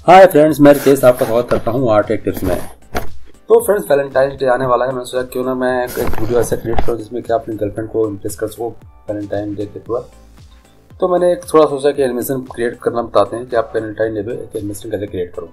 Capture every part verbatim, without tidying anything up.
Hi friends, मैं रितेश आपका स्वागत करता हूँ आर्ट टेक टिप्स में। तो फ्रेंड्स, वैलेंटाइन डे आने वाला है। मैंने सोचा क्यों ना मैं एक वीडियो ऐसे क्रिएट करूँ जिसमें कि अपनी गर्लफ्रेंड को इम्प्रेस कर सको वैलेंटाइन डे के ऊपर। तो मैंने एक थोड़ा सोचा कि एनिमेशन क्रिएट करना बताते हैं कि आप वैलेंटाइन डे पे एक एनिमेशन कैसे क्रिएट करो।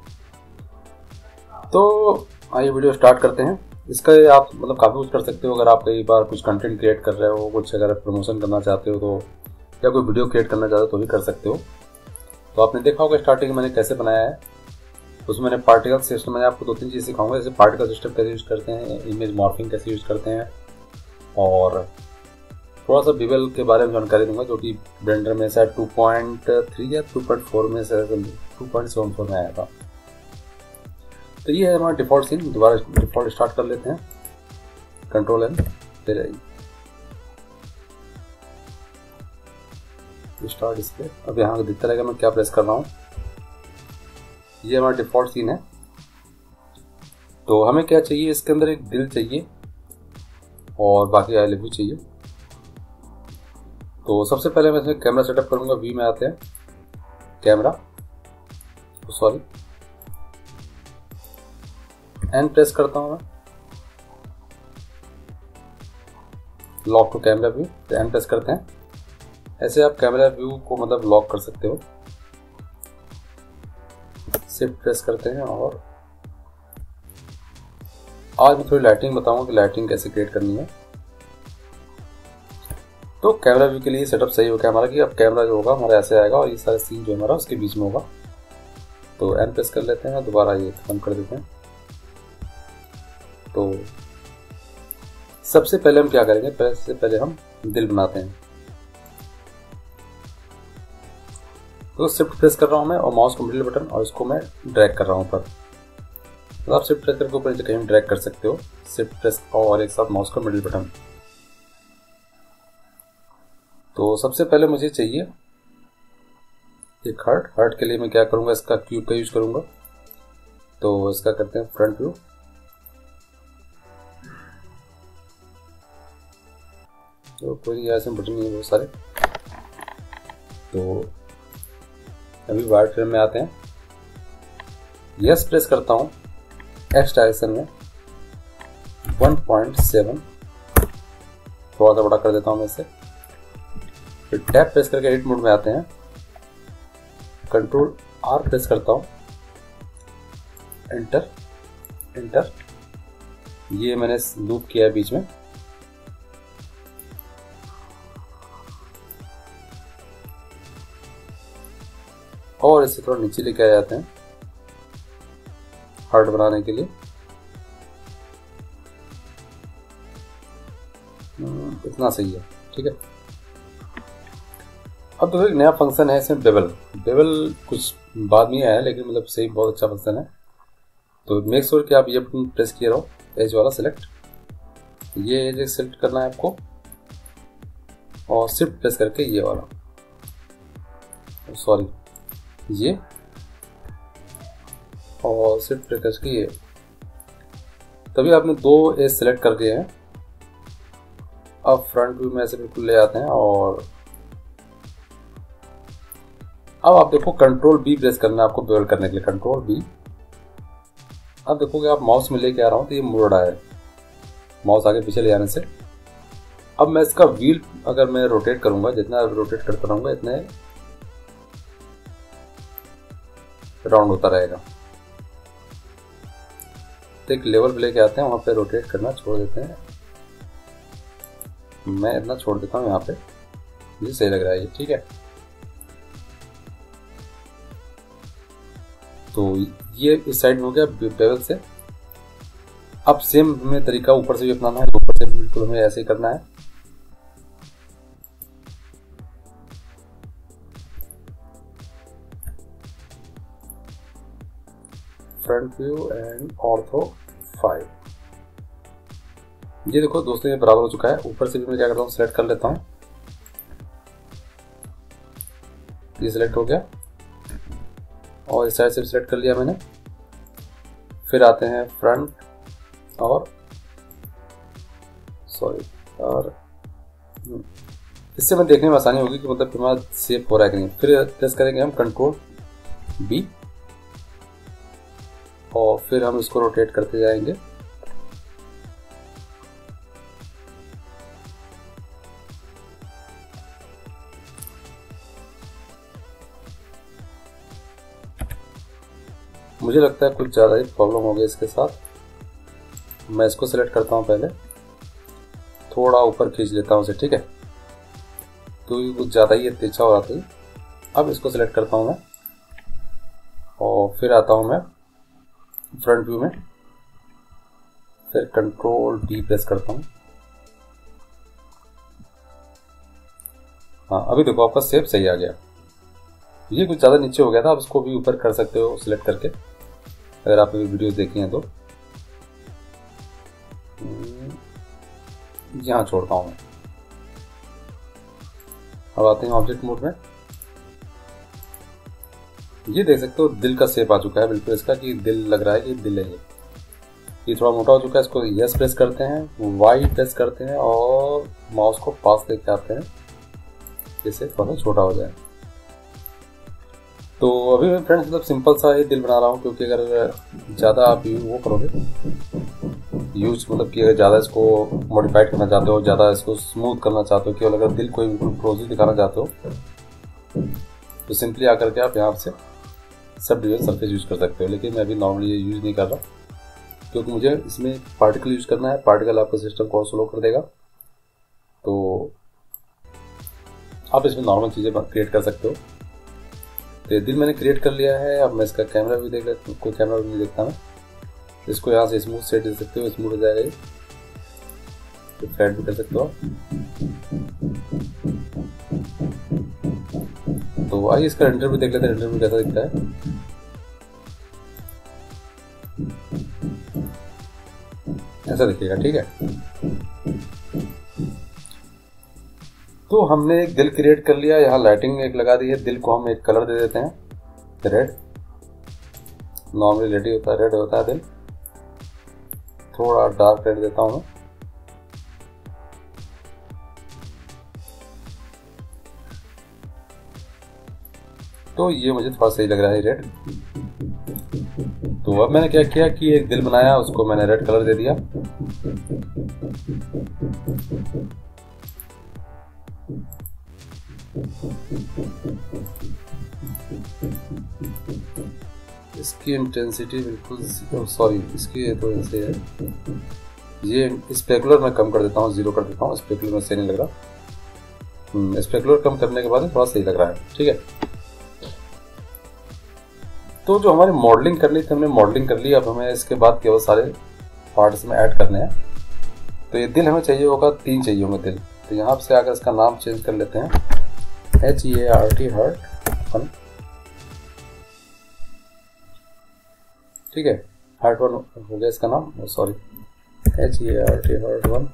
तो आइए वीडियो स्टार्ट करते हैं। इसका आप मतलब काफ़ी कुछ कर सकते हो। अगर आप कई बार कुछ कंटेंट क्रिएट कर रहे हो, कुछ अगर प्रमोशन करना चाहते हो तो, या कोई वीडियो क्रिएट करना चाहते हो तो भी कर सकते हो। तो आपने देखा होगा स्टार्टिंग में मैंने कैसे बनाया है। उसमें मैंने पार्टिकल सिस्टम, मैंने आपको दो तीन चीज़ सिखाऊंगा, जैसे पार्टिकल सिस्टम कैसे यूज़ करते हैं, इमेज मॉर्फिंग कैसे यूज़ करते हैं, और थोड़ा सा बिबल के बारे में जानकारी दूंगा जो कि ब्लेंडर में शायद टू पॉइंट थ्री या टू पॉइंट फोर में से टू पॉइंट सेवन फोर में आया था। तो ये है हमारा डिफ़ॉल्ट सीन। दोबारा डिफ़ॉल्ट स्टार्ट कर लेते हैं, कंट्रोल एन फिर स्टार्ट डिस्प्ले। अब यहाँ दिखता रहेगा मैं क्या प्रेस कर रहा हूँ। ये हमारा डिफ़ॉल्ट सीन है। तो हमें क्या चाहिए, इसके अंदर एक दिल चाहिए और बाकी आई लव यू चाहिए। तो सबसे पहले मैं इसमें कैमरा सेटअप करूंगा। वी में आते हैं, कैमरा, सॉरी एन प्रेस करता हूं मैं, लॉक टू कैमरा व्यू, तो एन प्रेस करते हैं। ऐसे आप कैमरा व्यू को मतलब लॉक कर सकते हो। शिफ्ट प्रेस करते हैं और आज मैं थोड़ी लाइटिंग बताऊंगा कि लाइटिंग कैसे क्रिएट करनी है। तो कैमरा व्यू के लिए सेटअप सही हो गया हमारा कि अब कैमरा जो होगा हमारा ऐसे आएगा और ये सारा सीन जो हमारा उसके बीच में होगा। तो एन प्रेस कर लेते हैं, दोबारा ये बंद कर देते हैं। तो सबसे पहले हम क्या करेंगे, पहले से पहले हम दिल बनाते हैं। तो शिफ्ट प्रेस कर रहा हूं मैं और माउस को मिडिल बटन, और इसको मैं ड्रैग कर रहा हूं ऊपर। तो आप शिफ्ट प्रेस करके ऊपर नीचे कहीं ड्रैग कर सकते हो। शिफ्ट प्रेस और एक साथ माउस का मिडिल बटन। तो सबसे पहले मुझे चाहिए एक हार्ट। हार्ट के लिए मैं क्या करूंगा, इसका क्यूब का यूज करूंगा। तो इसका करते हैं फ्रंट व्यू। तो कोई ऐसे बटन नहीं है बहुत सारे। तो अभी वाइट फ्रेम में आते हैं, यस प्रेस करता हूं, एक्स डायरेक्शन में वन पॉइंट सेवन, थोड़ा सा बड़ा कर देता हूं मैं इसे। फिर टैप प्रेस करके एडिट मोड में आते हैं, कंट्रोल आर प्रेस करता हूं, एंटर एंटर। ये मैंने लूप किया है बीच में। और इसे थोड़ा नीचे लेके आ जाते हैं हार्ट बनाने के लिए। इतना सही है, ठीक है। अब देखो एक नया फंक्शन है इसमें, बेवल। बेवल कुछ बाद में आया है लेकिन मतलब सही बहुत अच्छा फंक्शन है। तो मेक श्योर कि आप ये बटन प्रेस किए रहो, एज वाला सिलेक्ट। ये एज सिलेक्ट करना है आपको और शिफ्ट प्रेस करके ये वाला, सॉरी ये, और शिफ्ट प्रेस करके ये। तभी आपने दो एज सेलेक्ट कर दिए हैं। अब फ्रंट व्यू में ऐसे बिल्कुल ले आते हैं और अब आप देखो कंट्रोल बी प्रेस करना है आपको बेवल करने के लिए, कंट्रोल बी। अब देखोगे आप माउस में लेके आ रहा हूं तो ये मुड़ रहा है माउस आगे पीछे ले जाने से। अब मैं इसका व्हील अगर मैं रोटेट करूंगा, जितना रोटेट करता रहूंगा इतने राउंड होता रहेगा। तो एक लेवल पे लेके आते हैं, वहां पे रोटेट करना छोड़ देते हैं। मैं इतना छोड़ देता हूं यहाँ पे, मुझे सही लग रहा है ये, ठीक है। तो ये इस साइड में हो गया बेवल से। अब सेम हमें तरीका ऊपर से भी अपनाना है। ऊपर से बिल्कुल हमें ऐसे ही करना है। Front view and ortho five. ये देखो दोस्तों ये बराबर हो चुका है। ऊपर से भी मैं क्या करता हूँ, सिलेक्ट कर लेता हूँ। ये सिलेक्ट हो गया और इस साइड से सिलेक्ट कर लिया मैंने। फिर आते हैं फ्रंट और सॉरी और इससे मैं देखने में आसानी होगी कि मतलब हमारा सेव हो रहा है कि नहीं। फिर प्रेस करेंगे हम कंट्रोल बी और फिर हम इसको रोटेट करते जाएंगे। मुझे लगता है कुछ ज़्यादा ही प्रॉब्लम हो गई इसके साथ। मैं इसको सेलेक्ट करता हूँ, पहले थोड़ा ऊपर खींच लेता हूँ इसे, ठीक है, क्योंकि कुछ ज़्यादा ही तिरछा हो रहा था। अब इसको सेलेक्ट करता हूँ मैं और फिर आता हूँ मैं फ्रंट व्यू में, फिर कंट्रोल डी प्रेस करता हूँ। हाँ, अभी देखो आपका शेप सही आ गया। ये कुछ ज़्यादा नीचे हो गया था, आप इसको भी ऊपर कर सकते हो सिलेक्ट करके, अगर आपने वीडियो देखी हैं तो। यहाँ छोड़ता हूँ मैं। अब आते हैं ऑब्जेक्ट मोड में। ये देख सकते हो दिल का शेप आ चुका है बिल्कुल इसका, कि दिल लग रहा है कि दिल है ये। ये थोड़ा मोटा हो चुका है, इसको यस प्रेस करते हैं, वाई प्रेस करते हैं और माउस को पास लेके आते हैं, जिससे थोड़ा छोटा हो जाए। तो अभी मैं फ्रेंड्स मतलब सिंपल सा ही दिल बना रहा हूँ, क्योंकि अगर ज़्यादा आप वो करोगे यूज, मतलब कि अगर ज़्यादा इसको मॉडिफाइड करना चाहते हो, ज़्यादा इसको स्मूथ करना चाहते हो, केवल अगर दिल को बिल्कुल क्लोजली दिखाना चाहते हो, तो सिंपली आकर के आप यहाँ से सब डिवीजन सरफेस यूज कर सकते हो। लेकिन मैं अभी नॉर्मली ये यूज नहीं कर रहा, क्योंकि मुझे इसमें पार्टिकल यूज करना है। पार्टिकल आपका सिस्टम को स्लो कर देगा, तो आप इसमें नॉर्मल चीज़ें क्रिएट कर सकते हो। तो दिल मैंने क्रिएट कर लिया है। अब मैं इसका कैमरा भी देख लेता हूँ, कोई कैमरा भी नहीं देखता मैं। इसको यहाँ से स्मूथ सेट दे सकते हो, स्मूथ हो जाएगा ये। तो फ्लैट भी कर सकते हो। तो आइए इसका रेंडर भी देख लेते हैं, रेंडर भी कैसा दिखता है। ऐसा दिखेगा, ठीक है। तो हमने एक दिल क्रिएट कर लिया, यहाँ लाइटिंग एक लगा दी है। दिल को हम एक कलर दे देते हैं, रेड। नॉर्मली रेड ही होता है, रेड होता है दिल। थोड़ा डार्क रेड देता हूं मैं। तो ये मुझे थोड़ा सही लग रहा है रेड। तो अब मैंने क्या किया कि एक दिल बनाया, उसको मैंने रेड कलर दे दिया। इसकी इंटेंसिटी बिल्कुल, सॉरी इसकी तो ऐसे है, ये स्पेकुलर मैं कम कर देता हूँ, जीरो कर देता हूँ। स्पेकुलर में सही नहीं लग रहा। स्पेकुलर कम करने के बाद थोड़ा सही लग रहा है, ठीक है। तो जो हमारी मॉडलिंग करनी थी हमने मॉडलिंग कर ली। अब हमें इसके बाद केवल सारे पार्ट्स में ऐड करने हैं। तो ये दिल हमें चाहिए होगा, तीन चाहिए होंगे दिल। तो यहाँ से आकर इसका नाम चेंज कर लेते हैं, H E A R T heart one, ठीक है। हार्ट वन हो गया इसका नाम, sorry H E A R T heart one.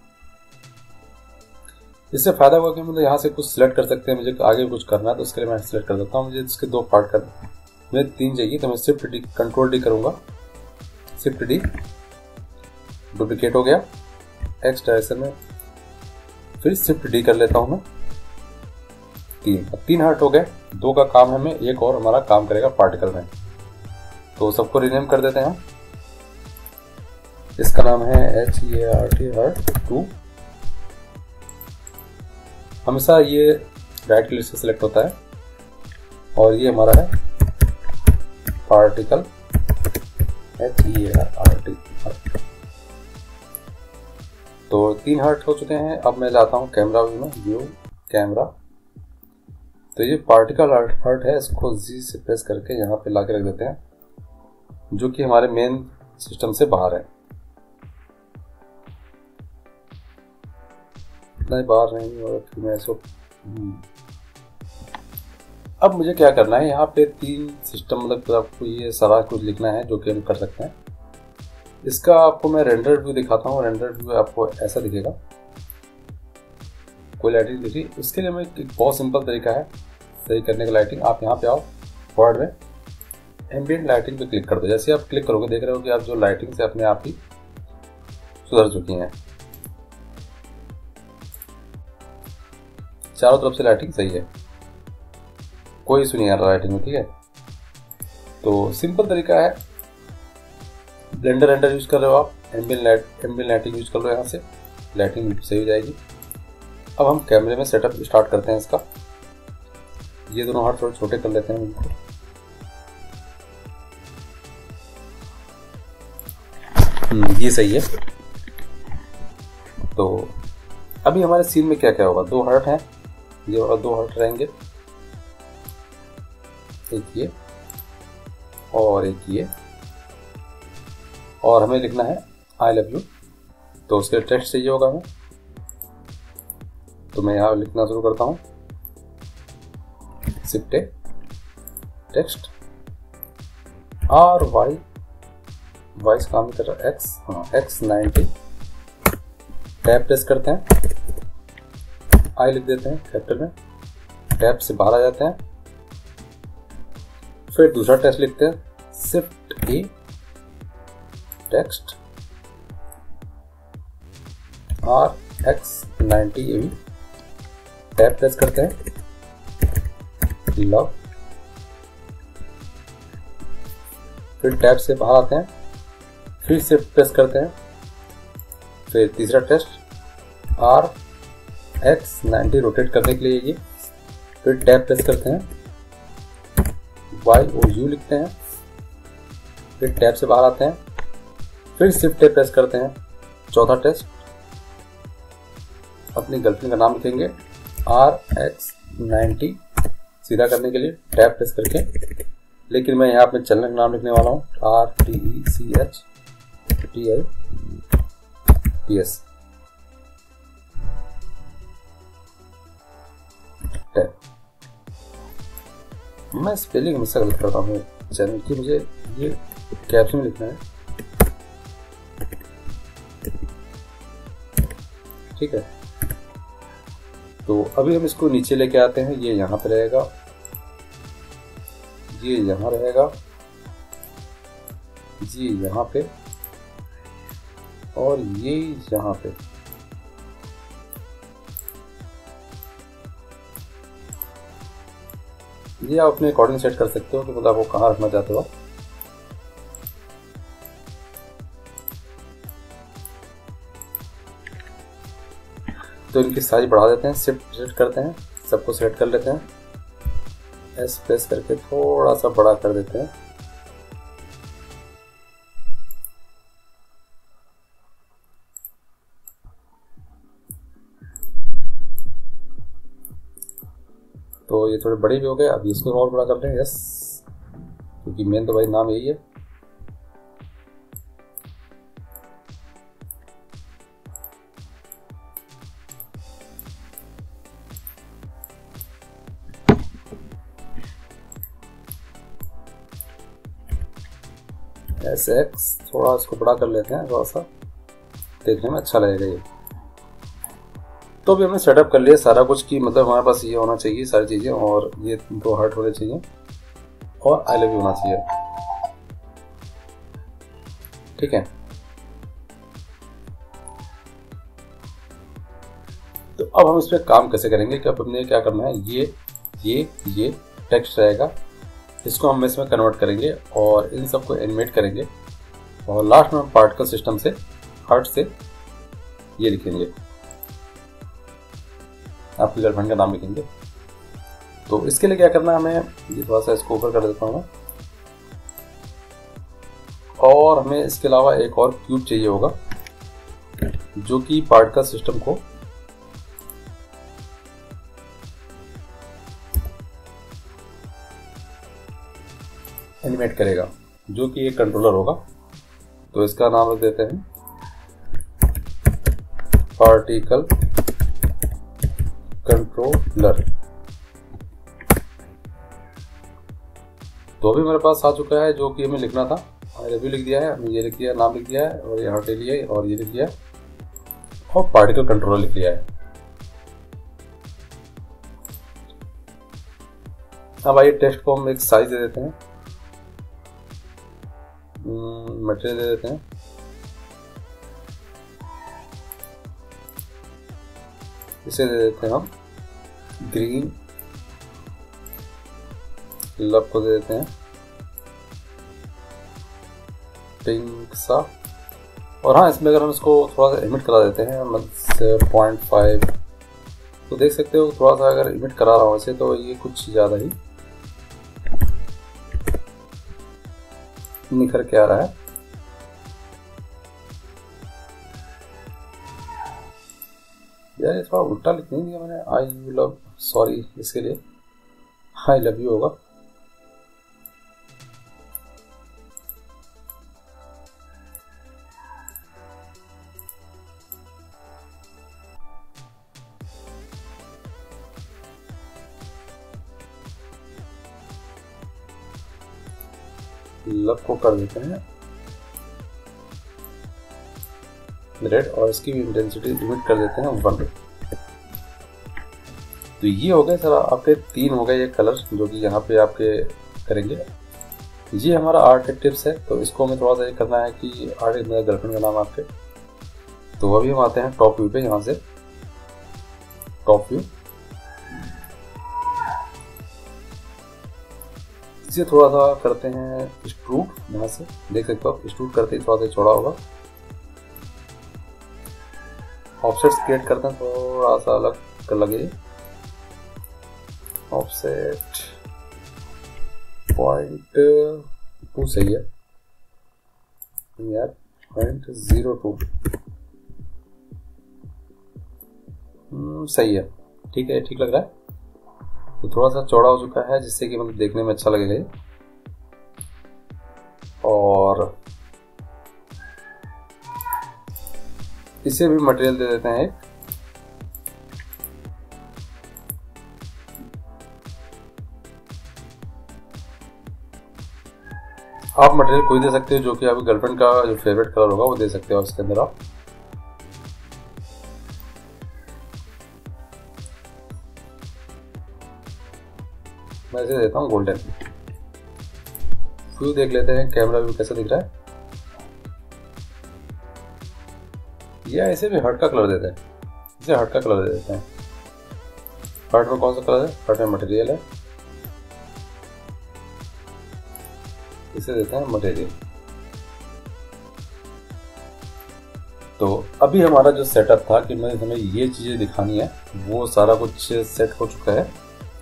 इससे फायदा होगा कि मतलब यहाँ से कुछ सिलेक्ट कर सकते हैं। मुझे आगे कुछ करना है तो उसके लिए मैं सिलेक्ट कर देता हूँ। मुझे इसके दो पार्ट करना, मुझे तीन चाहिए, तो मैं शिफ्ट डी कंट्रोल डी करूंगा। शिफ्ट डी, डुप्लीकेट हो गया एक्स डायरेक्शन में, फिर शिफ्ट डी कर लेता हूं मैं। तीन अब तीन हार्ट हो गए। दो का काम है में, एक और हमारा काम करेगा पार्टिकल में। तो सबको रिनेम कर देते हैं। इसका नाम है H E A R T heart two. हमेशा ये राइट क्लिक से सिलेक्ट होता है, और ये हमारा है particle H E A R T. तो तीन हार्ट हो चुके हैं। अब मैं जाता हूँ कैमरा व्यू में, व्यू कैमरा। तो ये पार्टिकल हार्ट है, इसको जी से प्रेस करके यहाँ पे लाके रख देते हैं, जो कि हमारे मेन सिस्टम से बाहर है। नहीं बाहर नहीं, और फिर मैं इसको अब मुझे क्या करना है, यहाँ पे तीन सिस्टम मतलब आपको ये सारा कुछ लिखना है, जो कि हम कर सकते हैं। इसका आपको मैं रेंडर व्यू दिखाता हूँ। रेंडर व्यू आपको ऐसा दिखेगा, कोई लाइटिंग दिख रही। इसके लिए मैं एक बहुत सिंपल तरीका है सही करने का लाइटिंग। आप यहाँ पे आओ, वर्ड में एम्बिएंट लाइटिंग पे क्लिक कर दो। जैसे आप क्लिक करोगे देख रहे हो कि आप जो लाइटिंग से अपने आप ही सुधर चुकी हैं, चारों तरफ से लाइटिंग सही है, कोई इशू नहीं आ रहा लाइटिंग में, ठीक है। तो सिंपल तरीका है, ब्लेंडर रेंडर यूज़ कर रहे हो आप, ambient light ambient lighting use कर लो, यहाँ से लाइटिंग सही हो जाएगी। अब हम कैमरे में सेटअप स्टार्ट करते हैं इसका। ये दोनों हाथ थोड़े छोटे कर लेते हैं इनको। ये सही है। तो अभी हमारे सीन में क्या क्या होगा, दो हार्ट हैं, ये वाला दो हार्ट रहेंगे, एक ये और एक ये, और हमें लिखना है आई लव यू। तो उसके टेक्स्ट चाहिए होगा हमें, तो मैं यहाँ लिखना शुरू करता हूँ। शिफ्ट टेक्स्ट आर वाई, वाइस काम कर रहा है, एक्स, हाँ एक्स नाइनटी, टैब प्रेस करते हैं, आई लिख देते हैं कैपिटल में, टैब से बाहर आ जाते हैं, फिर दूसरा टेक्स्ट लिखते हैं, shift A text R X ninety A, tab press करते हैं, लव, फिर टैब से बाहर आते हैं, फिर शिफ्ट प्रेस करते हैं, फिर तीसरा text R X ninety rotate करने के लिए ये, फिर टैब प्रेस करते हैं, वाई ओ यू लिखते हैं, फिर टैब से बाहर आते हैं, फिर शिफ्ट टैब प्रेस करते हैं, चौथा टेक्स्ट अपनी गर्लफ्रेंड का नाम लिखेंगे आर एक्स नाइनटी सीधा करने के लिए टैब प्रेस करके, लेकिन मैं यहाँ अपने चैनल का नाम लिखने वाला हूँ R T E C H T I P S tab. मैं स्पेलिंग हमेशा गलत करता हूँ चैनल की, मुझे ये कैप्शन में लिखना है, ठीक है। तो अभी हम इसको नीचे लेके आते हैं, ये यहाँ पे रहेगा, ये यहाँ रहेगा, ये यहाँ पे, और ये यहाँ पे। ये आप अपने अकॉर्डिंग सेट कर सकते हो कि मतलब आपको कहाँ रखना चाहते हो। तो इनकी साइज बढ़ा देते हैं, शिफ्ट सेट करते हैं, सबको सेट कर लेते हैं, एस प्रेस करके थोड़ा सा बड़ा कर देते हैं। तो ये थोड़े बड़े भी हो गए, अब इसको और बड़ा कर लें, यस, क्योंकि मेन तो भाई नाम यही है। एस एक्स थोड़ा इसको बड़ा कर लेते हैं, थोड़ा सा देखने में अच्छा लगेगा ये। तो भी हमने सेटअप कर लिया सारा कुछ कि मतलब हमारे पास ये होना चाहिए सारी चीज़ें, और ये दो हार्ट होने चाहिए, और आई लव यू होना चाहिए, ठीक है। तो अब हम इस पर काम कैसे करेंगे कि अब हमने क्या करना है, ये ये ये टेक्स्ट रहेगा, इसको हम इसमें कन्वर्ट करेंगे और इन सबको एनिमेट करेंगे, और लास्ट में हम पार्टिकल सिस्टम से हार्ट से ये लिखेंगे, आपकी गर्लफ्रेंड का नाम लिखेंगे। तो इसके लिए क्या करना है हमें, ये थोड़ा सा इसको ऊपर कर देता हूँ, और हमें इसके अलावा एक और क्यूब चाहिए होगा जो कि पार्टिकल सिस्टम को एनिमेट करेगा, जो कि एक कंट्रोलर होगा। तो इसका नाम रख देते हैं पार्टिकल कंट्रोलर। तो अभी मेरे पास आ चुका है जो कि हमें लिखना था, आई लव यू लिख दिया है, हमने ये लिख दिया, नाम लिख दिया है, और ये हार्ट ले लिया है, और ये लिख दिया है, और पार्टिकल कंट्रोलर लिख लिया है। अब आइए टेक्स्ट को हम एक साइज दे देते हैं, मटेरियल दे देते हैं, इसे दे देते हैं हम ग्रीन, लव को दे देते हैं पिंक सा। और हाँ, इसमें अगर हम इसको थोड़ा सा इमिट करा देते हैं मतलब पॉइंट फाइव, तो देख सकते हो थोड़ा सा अगर इमिट करा रहा हूँ इसे तो ये कुछ ज़्यादा ही निखर के आ रहा है। यार ये थोड़ा उल्टा लिख नहीं दिया मैंने, आई यू लव, सॉरी इसके लिए, आई लव यू होगा। लव को कर देते हैं रेड और इसकी भी इंटेंसिटी लिमिट कर देते हैं वन। तो ये हो गए सर आपके तीन हो गए ये कलर जो कि यहाँ पे आपके करेंगे। ये हमारा आर्ट टिप्स है, तो इसको हमें थोड़ा सा ये करना है कि आर्ट मेरा गर्लफ्रेंड का नाम आपके। तो अभी हम आते हैं टॉप व्यू पे, यहाँ से टॉप व्यू, इसे थोड़ा सा करते हैं एक्सट्रूड। यहाँ से देख सकते हो एक्सट्रूड करते ही थोड़ा सा चौड़ा होगा। ऑफसेट्स क्रिएट करते हैं थोड़ा सा अलग कर लगे, ऑफसेट पॉइंट टू सही है यार, पॉइंट जीरो टू सही है, ठीक है, ठीक लग रहा है। तो थोड़ा सा चौड़ा हो चुका है जिससे कि मतलब देखने में अच्छा लगेगा। और इसे भी मटेरियल दे देते हैं एक, आप मटेरियल कोई दे सकते हो जो कि आपकी गर्लफ्रेंड का जो फेवरेट कलर होगा वो दे सकते हो इसके अंदर आप। मैं इसे देता हूँ गोल्डन। व्यू देख लेते हैं कैमरा व्यू कैसा दिख रहा है। या इसे भी हर्ट का कलर देते हैं, इसे हर्ट का कलर दे देते हैं। हर्ट में कौन सा कलर है? हर्ट में मटेरियल है, इसे देते हैं मटेरियल। तो अभी हमारा जो सेटअप था कि मैं हमें ये चीजें दिखानी है वो सारा कुछ सेट हो चुका है।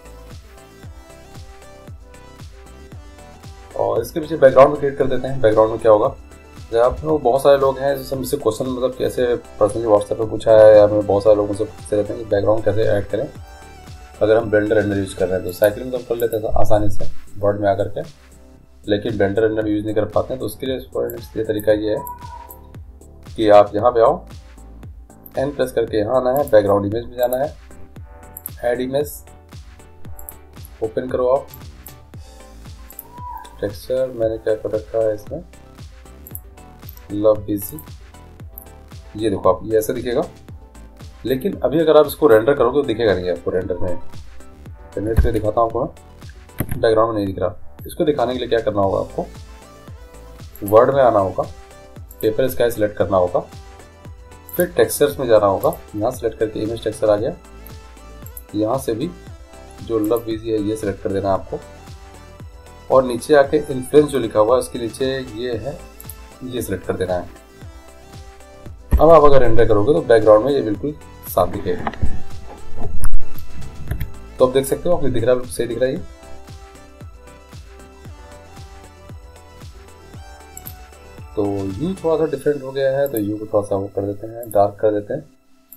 और इसके पीछे बैकग्राउंड क्रिएट कर देते हैं। बैकग्राउंड में क्या होगा, आप लोग बहुत सारे लोग हैं जैसे मुझसे क्वेश्चन मतलब कैसे पर्सनली व्हाट्सएप पे पूछा है या मैं बहुत सारे लोग मुझसे पूछते रहते हैं कि बैकग्राउंड कैसे ऐड करें अगर हम ब्लेंडर रेंडर यूज कर रहे हैं। तो साइकिल में तो हम कर लेते हैं आसानी से वर्ड में आकर के, लेकिन ब्लेंडर रेंडर यूज नहीं कर पाते हैं। तो उसके लिए ये तरीका ये है कि आप यहाँ पे आओ, एन प्रेस करके यहाँ आना है, बैकग्राउंड इमेज में जाना है, ऐड इमेज ओपन करो आप। टेक्सचर मैंने क्या कर रखा है इसमें, लव बिजी, ये देखो आप ये ऐसा दिखेगा। लेकिन अभी अगर आप इसको रेंडर करोगे तो दिखेगा नहीं आपको रेंडर में। रेंडर पे दिखाता हूँ आपको, बैकग्राउंड में नहीं दिख रहा। इसको दिखाने के लिए क्या करना होगा आपको, वर्ड में आना होगा, पेपर स्काई सिलेक्ट करना होगा, फिर टेक्सचर्स में जाना होगा, यहाँ सिलेक्ट करके इमेज टेक्सचर आ गया। यहाँ से भी जो लव बिजी है ये सिलेक्ट कर देना है आपको, और नीचे आके इन्फ्लुएंस जो लिखा हुआ है उसके नीचे ये है, ये सिलेक्ट कर देना है। अब आप अगर रेंडर करोगे तो बैकग्राउंड में ये बिल्कुल साफ दिखेगा। तो आप देख सकते हो, आपको दिख रहा है, सही दिख रहा है ये। तो यू थोड़ा सा डिफरेंट हो गया है, तो यू को थोड़ा सा वो कर देते हैं, डार्क कर देते हैं।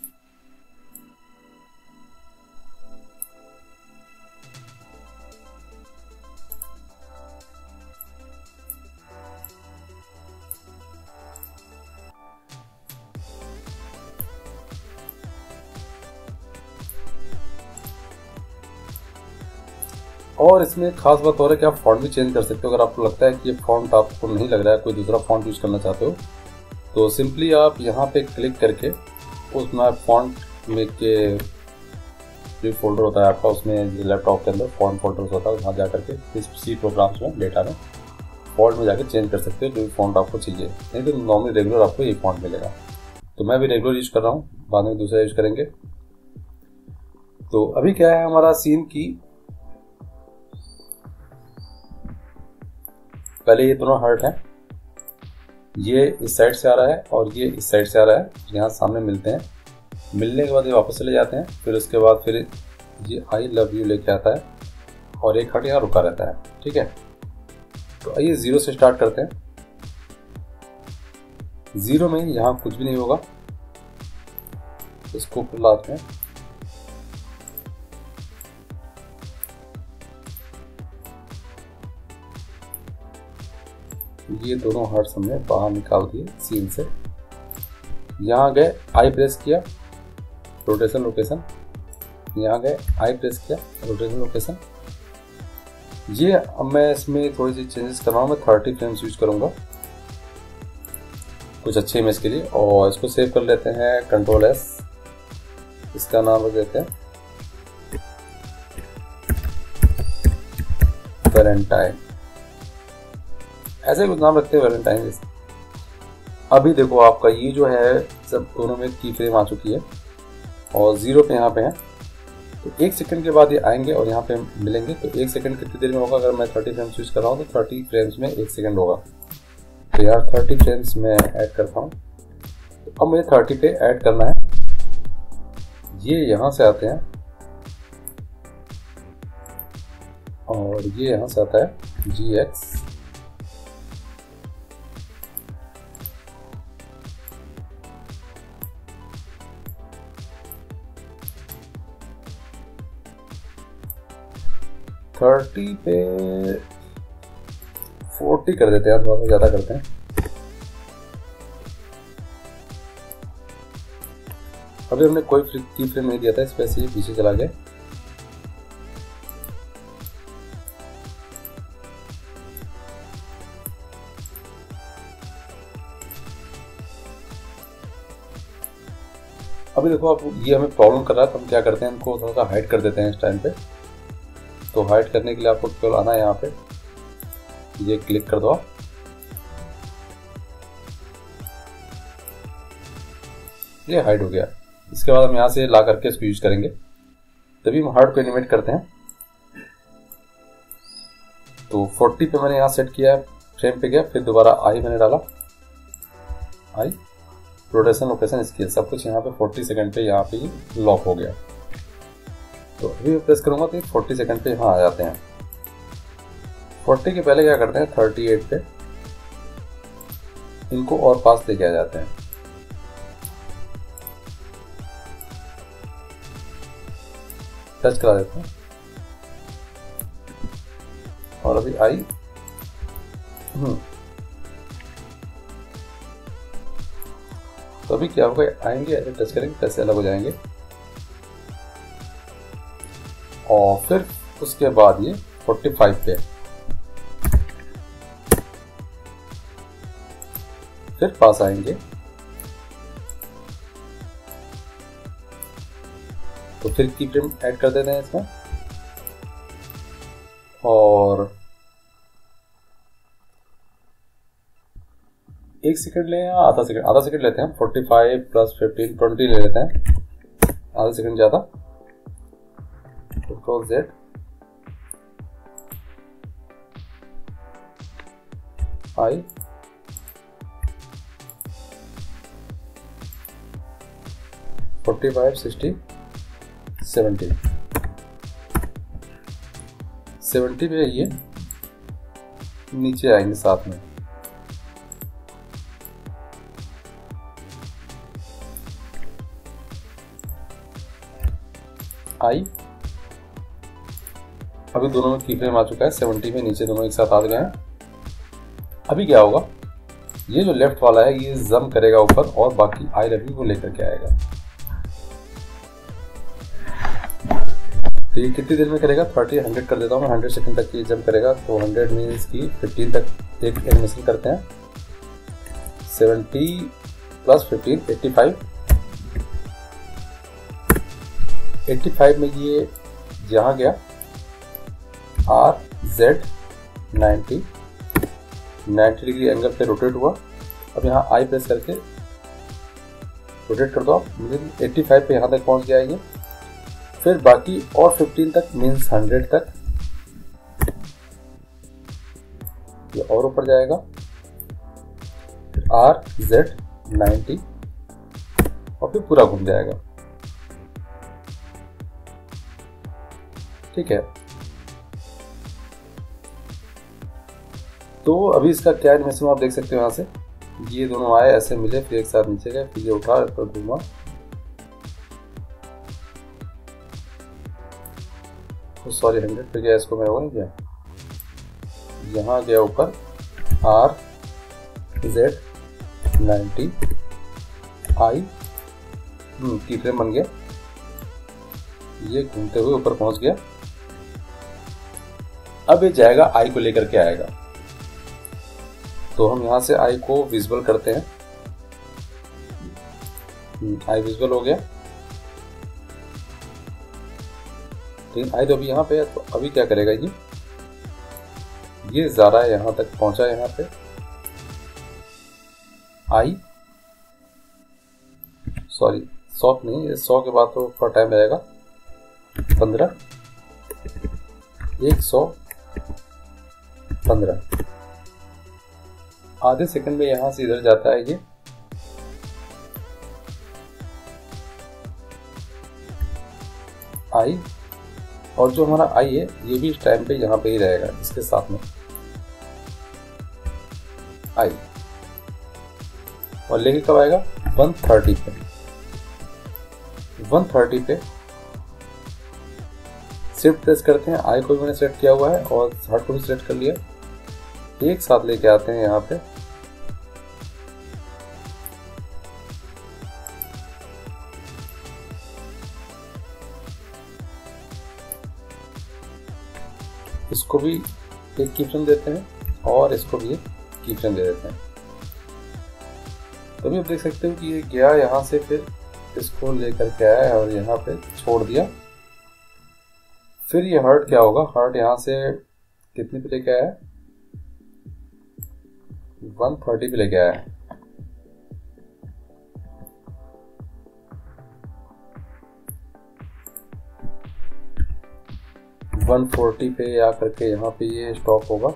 और इसमें खास बात और है कि आप फॉन्ट भी चेंज कर सकते हो। अगर आपको लगता है कि ये फॉन्ट आपको नहीं लग रहा है, कोई दूसरा फॉन्ट यूज करना चाहते हो, तो सिंपली आप यहाँ पे क्लिक करके उसमें फॉन्ट में के जो फोल्डर होता है आपका, उसमें लैपटॉप के अंदर फॉन्ट फोल्डर होता है, वहाँ जा करके इस सी प्रोग्राम्स में डेटा में फॉन्ट में जाकर चेंज कर सकते हो जो फॉन्ट आपको चाहिए। नहीं तो नॉर्मली रेगुलर आपको ये फॉन्ट मिलेगा। तो मैं भी रेगुलर यूज कर रहा हूँ, बाद में दूसरा यूज करेंगे। तो अभी क्या है हमारा सीन की, पहले ये दोनों हर्ट है, ये इस साइड से आ रहा है और ये इस साइड से आ रहा है, यहाँ सामने मिलते हैं। मिलने के बाद ये वापस चले जाते हैं। फिर उसके बाद फिर ये आई लव यू लेके आता है और एक हार्ट यहाँ रुका रहता है। ठीक है, तो आइए जीरो से स्टार्ट करते हैं। जीरो में यहाँ कुछ भी नहीं होगा, इसको लाते हैं। ये दोनों हार्ट्स हमने बाहर निकाल दिए सीन से। यहाँ गए, आई प्रेस किया, रोटेशन लोकेशन, यहाँ गए, आई प्रेस किया, रोटेशन लोकेशन। ये अब मैं इसमें थोड़ी सी चेंजेस कर रहा हूँ। मैं थर्टी फ्रेम्स यूज करूँगा कुछ अच्छे इमेज के लिए, और इसको सेव कर लेते हैं, कंट्रोल एस, इसका नाम रख देते हैं वैलेंटाइन, ऐसे कुछ नाम रखते हैं वैलेंटाइन। अभी देखो आपका ये जो है सब दोनों में की फ्रेम आ चुकी है और जीरो पे यहाँ पे है। तो एक सेकंड के बाद ये आएंगे और यहाँ पे मिलेंगे। तो एक सेकंड कितनी देर में होगा? अगर मैं थर्टी फ्रेम्स यूज कर रहा हूँ तो थर्टी फ्रेम्स में एक सेकंड होगा। तो यार थर्टी फ्रेम्स में ऐड करता हूँ। तो अब मुझे थर्टी पे ऐड करना है। ये यहाँ से आते हैं और ये यहाँ से आता है जी एक्स, थर्टी पे फोर्टी कर देते हैं, थोड़ा सा ज़्यादा करते हैं। अभी हमने कोई की फ्रेम नहीं दिया था, इस वजह से ये पीछे चला गया। अभी देखो अब ये हमें प्रॉब्लम कर रहा है, तो हम क्या करते हैं, इनको थोड़ा सा हाइड कर देते हैं इस टाइम पे। तो हाइड करने के लिए आपको केवल आना है यहाँ पे, ये क्लिक कर दो आप। ये हाइड हो गया। इसके बाद हम यहाँ से ला करके इसको यूज करेंगे, तभी हम हार्ड को एनिमेट करते हैं। तो फोर्टी पे मैंने यहाँ सेट किया है, फ्रेम पे गया, फिर दोबारा आई मैंने डाला, आई रोटेशन लोकेशन स्केल सब कुछ यहाँ पे फोर्टी सेकंड पे यहाँ पे लॉक हो गया। तो अभी मैं प्रेस करूंगा तो फोर्टी सेकंड पे यहाँ आ जाते हैं। फोर्टी के पहले क्या करते हैं, थर्टी एट पे इनको और पास लेके आ जाते हैं। टच करा देते हैं और अभी आई हम्म तो अभी क्या होगा, आएंगे ऐसे टच करेंगे, कैसे अलग हो जाएंगे। और फिर उसके बाद ये फोर्टी फाइव पे फिर पास आएंगे। तो फिर की फ्रेम ऐड कर देते हैं इसमें और एक सेकंड ले या आधा सेकंड आधा सेकंड लेते हैं। Forty five plus fifteen twenty ले लेते हैं, आधा सेकंड ज़्यादा। Control Z, I forty five sixty seventy seventy पे ये नीचे आएंगे साथ में। आई अभी दोनों में की फ्रेम आ चुका है, सेवेंटी में नीचे दोनों एक साथ आ गए हैं। अभी क्या होगा, ये जो लेफ्ट वाला है ये जम करेगा ऊपर और बाकी आई लव यू को लेकर के आएगा। तो ये कितनी देर में करेगा, थर्टी हंड्रेड कर देता हूँ मैं, हंड्रेड सेकंड तक ये जंप करेगा। तो हंड्रेड मीन्स की फिफ्टीन तक एक एनिमेशन करते हैं। Seventy plus fifteen eighty five eighty five में ये यहाँ गया, R Z ninety ninety degree angle पे रोटेट हुआ। अब यहाँ आई प्रेस करके रोटेट कर दो आप, मुझे एट्टी फाइव पे यहाँ तक पहुँच गया ये। फिर बाकी और फिफ्टीन तक मीन्स हंड्रेड तक ये और ऊपर जाएगा। फिर आर जेड नाइन्टी और फिर पूरा घूम जाएगा। ठीक है, तो अभी इसका क्या एनिमेशन आप देख सकते हो। यहाँ से ये दोनों आए, ऐसे मिले, फिर एक साथ नीचे गए, फिर ये उठा पर घूमा, सॉरी हंड्रेड पे गया, इसको मैं वो नहीं किया, यहाँ गया ऊपर आर जेड नाइन्टी आई की फ्रेम बन गया, ये घूमते हुए ऊपर पहुंच गया। अब ये जाएगा आई को लेकर के आएगा, तो हम यहां से आई को विजुअल करते हैं। आई विजुअल हो गया, ठीक। आई तो अभी यहाँ पे है, तो अभी क्या करेगा ये ये जा रहा है, यहां तक पहुंचा, यहाँ पे आई सॉरी सौ नहीं, ये सौ के बाद तो थोड़ा टाइम लगेगा, पंद्रह एक सौ पंद्रह आधे सेकंड में यहां से इधर जाता है ये, आई, और जो हमारा आई है ये भी इस टाइम पे यहां पे ही रहेगा, इसके साथ में आई, और लेके कब आएगा वन थर्टी पे। वन थर्टी पे शिफ्ट प्रेस करते हैं, आई को भी मैंने सेलेक्ट किया हुआ है और हार्ट को भी सेलेक्ट कर लिया, एक साथ लेके आते हैं यहाँ पे, इसको भी एक की फ्रेम देते हैं और इसको भी एक की फ्रेम दे देते हैं। तभी आप देख सकते हो कि ये गया यहाँ से, फिर इसको लेकर के आया और यहाँ पे छोड़ दिया। फिर ये हर्ट क्या होगा, हर्ट यहाँ से कितने पे लेके आया, वन थर्टी पे लेके आया, वन फोर्टी पे आकर के यहाँ पे ये स्टॉप होगा,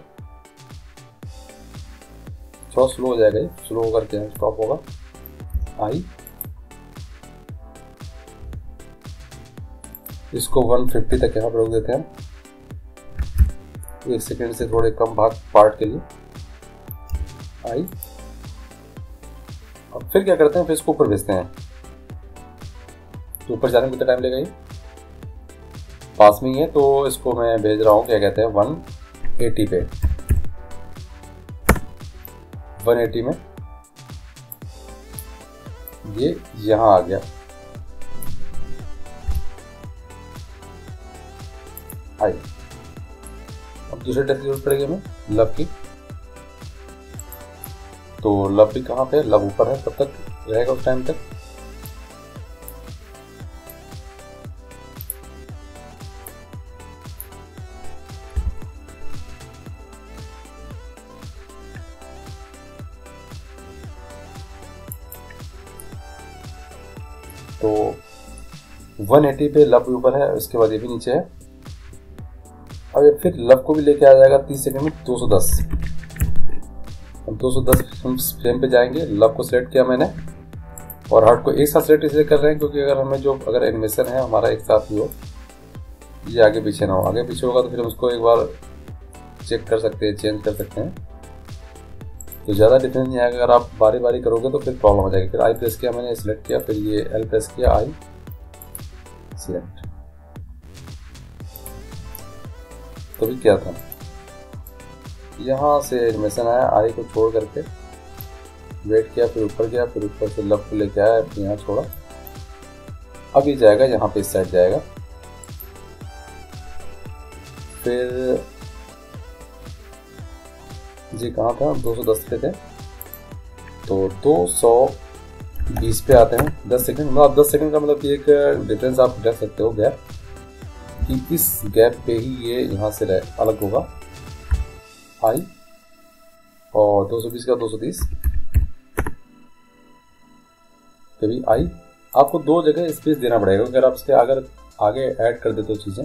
थोड़ा स्लो हो जाएगा, स्लो होकर के यहाँ स्टॉप होगा। आई इसको वन फिफ्टी तक यहाँ पर रोक देते हैं, एक सेकेंड से थोड़े कम भाग पार्ट के लिए। आई, अब फिर क्या करते हैं, फिर इसको ऊपर भेजते हैं, तो ऊपर जाने में कितना टाइम लगेगा, ये पास में ही है, तो इसको मैं भेज रहा हूँ, क्या कहते हैं वन एटी पे, वन एटी में ये यहाँ आ गया। आई, अब दूसरे टेस्ट की जरूरत पड़ेगी हमें लब की, तो लब भी कहाँ पे, लब ऊपर है, तब तक रहेगा उस टाइम तक। तो वन एटी पे लब भी ऊपर है, उसके बाद ये भी नीचे है। अब ये फिर लब को भी लेके आ जाएगा तीस सेकंड में दो सौ दस, हम दो सौ दस फ्रेम पे जाएंगे। लब को सिलेक्ट किया मैंने और हार्ट को एक साथ सिलेक्ट इसलिए कर रहे हैं क्योंकि अगर हमें जो अगर एनिमेशन है हमारा एक साथ ही हो, ये आगे पीछे ना हो, आगे पीछे होगा तो फिर हम उसको एक बार चेक कर सकते हैं, चेंज कर सकते हैं, तो ज़्यादा डिफरेंस नहीं आएगा। अगर आप बारी बारी करोगे तो फिर प्रॉब्लम हो जाएगी। फिर आई प्रेस किया मैंने, सिलेक्ट किया, फिर ये एल प्रेस किया, आई सिलेक्ट, तो भी क्या था, यहाँ से एनिमेशन आया, आई को छोड़ करके वेट किया, फिर ऊपर गया, फिर ऊपर से लब को लेके आया, फिर यहाँ छोड़ा, अब ये जाएगा यहाँ पे, इस साइड जाएगा। फिर जी कहाँ था, दो सौ दस पे थे, तो दो सौ बीस पे आते हैं, दस सेकंड, मतलब दस सेकंड का मतलब कि एक डिफरेंस आप देख सकते हो गैप, कि इस गैप पे ही ये यहाँ से अलग होगा। आई और दो सौ बीस का दो सौ तीस, कभी आई, आपको दो जगह स्पेस देना पड़ेगा, अगर आप इसके अगर आगे ऐड कर देते हो चीज़ें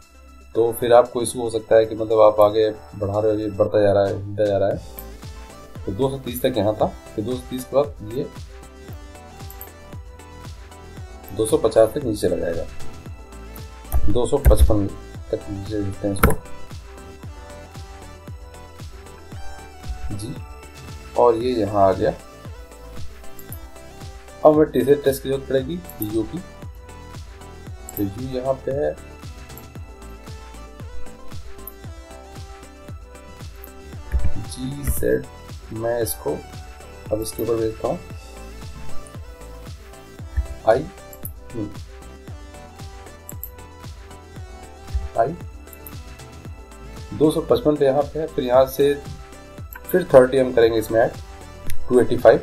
तो फिर आपको इशू हो सकता है कि मतलब आप आगे बढ़ा रहे हो, ये बढ़ता जा रहा है, हिलता जा रहा है, तो दो सौ तीस तक यहाँ था, फिर दो सौ तीस के बाद ये दो सौ पचास तक नीचे चला जाएगा, दो सौ पचपन तक नीचे देखते हैं इसको जी, और ये यहाँ आ गया। अब हमें तीसरे टेस्ट की जरूरत पड़ेगी यू की, तो यू यहाँ पे है जी जेड, मैं इसको अब इसके ऊपर भेजता हूँ आई यू आई दो सौ पचपन पे यहाँ पे है, फिर यहाँ से फिर थर्टी हम करेंगे इसमें ऐड टू एटी फाइव,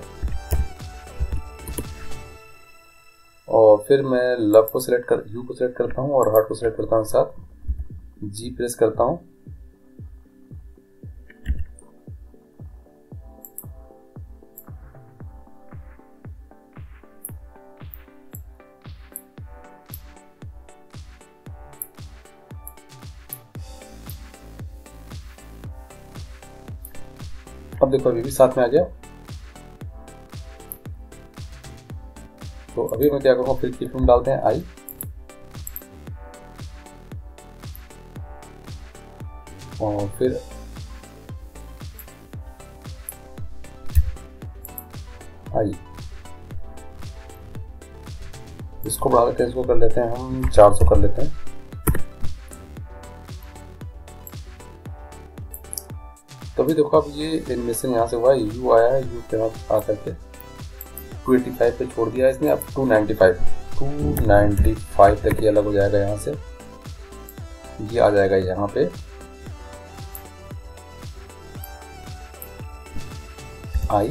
और फिर मैं लव को सिलेक्ट कर यू को सिलेक्ट करता हूँ और हार्ट को सिलेक्ट करता हूँ साथ, जी प्रेस करता हूँ, अब देखो अभी भी साथ में आ गया। तो अभी मैं क्या करूँगा, फिर की फ्रेम डालते हैं आई, और फिर आई, इसको बढ़ा देते हैं, इसको कर लेते हैं हम चार सौ कर लेते हैं। तो अभी देखो अब ये एनिमेशन यहाँ से हुआ है, यू आया है, यू पे आ करके टू एटी फाइव पे छोड़ दिया इसने, अब two ninety five two ninety five तक ये अलग हो जाएगा, यहाँ से ये आ जाएगा यहाँ पे आई,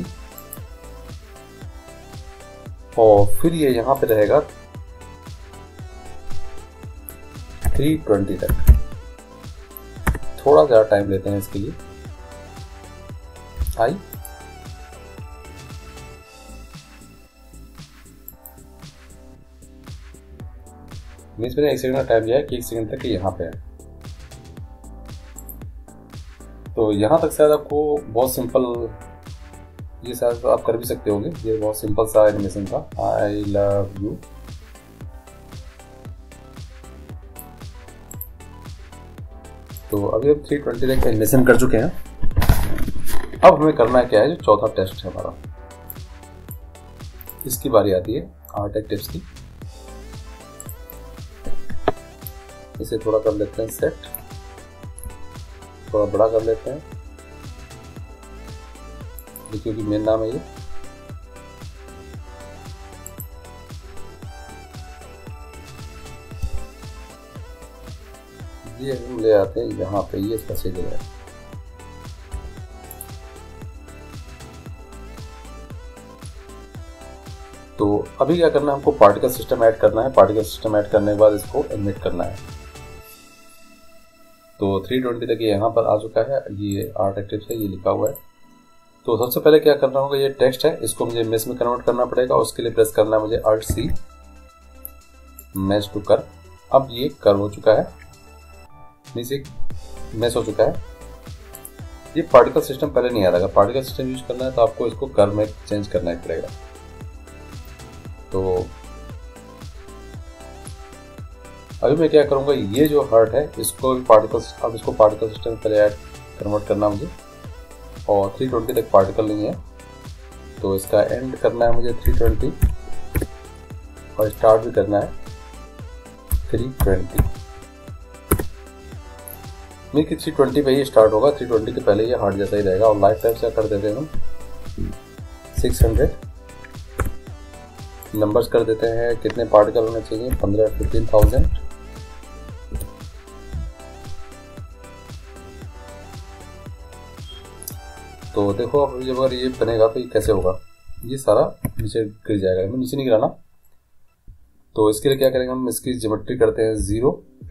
और फिर ये यहाँ पे रहेगा थ्री ट्वेंटी तक। थोड़ा ज़्यादा टाइम लेते हैं इसके लिए, आई मीन्स मैंने एक सेकंड का टाइम दिया है कि एक सेकंड तक यहाँ पे है। तो यहाँ तक शायद आपको बहुत सिंपल, ये शायद आप कर भी सकते होंगे, ये बहुत सिंपल सा एनिमेशन था, आई लव यू। तो अभी हम थ्री ट्वेंटी तक एनिमेशन कर चुके हैं। अब हमें करना है क्या है, जो चौथा टेस्ट है हमारा, इसकी बारी आती है आर्ट टिप्स की। इसे थोड़ा कर लेते हैं सेट, थोड़ा बड़ा कर लेते हैं, क्योंकि मेन नाम है ये। ये हम ले आते हैं यहाँ पे, ये इसका सही जगह है। तो अभी क्या करना है, हमको पार्टिकल सिस्टम ऐड करना है। पार्टिकल सिस्टम ऐड करने के बाद इसको एनिमेट करना है। तो थ्री ट्वेंटी तक ये यहाँ पर आ चुका है, ये आर्ट एक्टिव है, ये लिखा हुआ है। तो सबसे पहले क्या करना होगा, ये टेक्स्ट है, इसको मुझे मेश में कन्वर्ट करना पड़ेगा। उसके लिए प्रेस करना है मुझे alt C, match to curve. अब ये कर्व हो चुका है, नीचे मैच हो चुका है। ये पार्टिकल सिस्टम पहले नहीं आता। अगर पार्टिकल सिस्टम यूज करना है तो आपको इसको कर्व में चेंज करना ही पड़ेगा। तो अभी मैं क्या करूंगा, ये जो हार्ट है इसको पार्टिकल, अब इसको पार्टिकल सिस्टम में पहले ऐड कन्वर्ट करना मुझे, और थ्री ट्वेंटी तक पार्टिकल नहीं है तो इसका एंड करना है मुझे थ्री ट्वेंटी, और स्टार्ट भी करना है थ्री ट्वेंटी। मीन कि थ्री ट्वेंटी पे ही स्टार्ट होगा, थ्री ट्वेंटी के पहले ये हार्ट जैसा ही रहेगा। और लाइफ टाइम से कर देते हैं हम सिक्स हंड्रेड। नंबर्स कर देते हैं, कितने पार्टिकल होने चाहिए, पंद्रह फिफ्टीन थाउजेंड। तो देखो अब जब अगर ये बनेगा तो ये कैसे होगा, ये सारा नीचे गिर जाएगा, नीचे नहीं गिराना। तो इसके लिए क्या करेंगे हम, इसकी ज्योमेट्री करते हैं जीरो,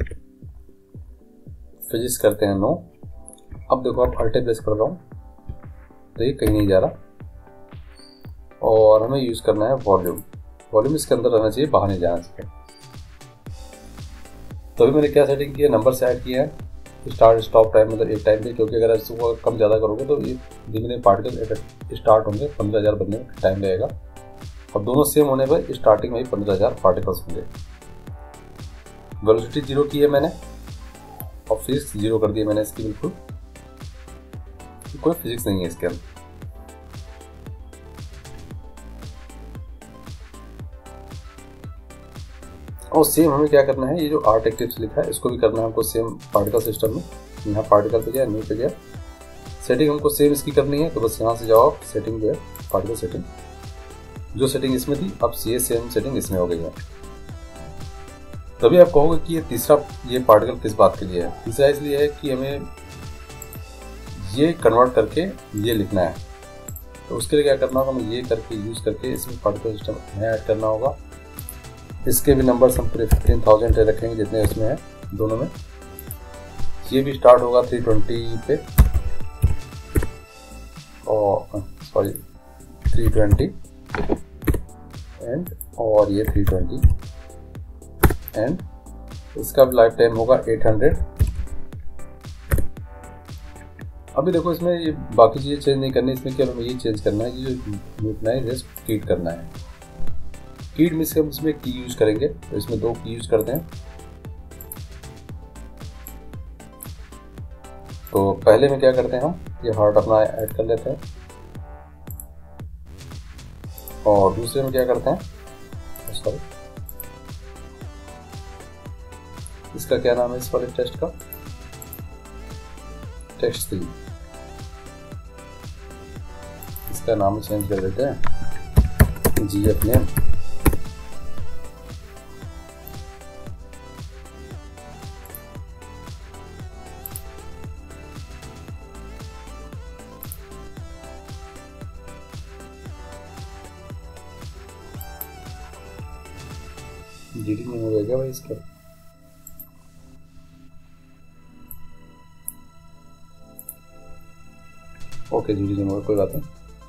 फिजिक्स करते हैं नो। अब देखो आप अल्टे प्रेस कर रहा हूँ तो ये कहीं नहीं जा रहा, और हमें यूज करना है वॉल्यूम। वॉल्यूम इसके अंदर रहना चाहिए, बाहर नहीं जाना चाहिए। तो अभी मैंने क्या सेटिंग की है, नंबर से ऐड किया है, स्टार्ट स्टॉप टाइम मतलब एक टाइम पे, क्योंकि अगर इसको कम ज़्यादा करोगे तो ये धीमे धीमे पार्टिकल स्टार्ट होंगे, पंद्रह हज़ार बनने में टाइम लगेगा। और दोनों सेम होने पर स्टार्टिंग में ही पंद्रह हज़ार पार्टिकल्स होंगे। वेलोसिटी जीरो की है मैंने और फिजिक्स जीरो कर दी है मैंने इसकी, बिल्कुल कोई फिजिक्स नहीं है इसके अंदर। और सेम हमें क्या करना है, ये जो आर्ट एक्टिव्स लिखा है इसको भी करना है हमको सेम पार्टिकल सिस्टम में। यहाँ पार्टिकल पे गया, न्यू पे गया, सेटिंग हमको सेम इसकी करनी है। तो बस यहाँ से जाओ, सेटिंग जो है पार्टिकल सेटिंग, जो सेटिंग इसमें थी अब ये सेम सेटिंग इसमें हो गई है। तभी आप कहोगे कि ये तीसरा ये पार्टिकल किस बात के लिए है। तीसरा इसलिए है कि हमें ये कन्वर्ट करके ये लिखना है। तो उसके लिए क्या करना होगा, हमें ये करके यूज करके इसमें पार्टिकल सिस्टम में ऐड करना होगा। इसके भी नंबर्स हम पूरे फिफ्टीन थाउजेंड रखेंगे जितने इसमें है दोनों में। ये भी स्टार्ट होगा थ्री ट्वेंटी पे और सॉरी थ्री ट्वेंटी एंड और ये थ्री ट्वेंटी एंड इसका भी लाइफ टाइम होगा एट हंड्रेड। अभी देखो इसमें ये बाकी चीज़ें चेंज नहीं करनी, इसमें केवल हमें ये चेंज करना है, ये जो लिखना है जस्ट कीट करना है। कीट में से हम इसमें की यूज करेंगे, तो इसमें दो की यूज करते हैं। तो पहले में क्या करते हैं, हम ये हार्ट अपना ऐड कर लेते हैं और दूसरे में क्या करते हैं, सॉरी इसका क्या नाम है इस वाले टेस्ट का, टेक्स्ट थ्री, इसका नाम चेंज कर देते हैं G F name. GD name हो गया भाई इसका। ओके जीडी नेम हो गया, कोई बात नहीं।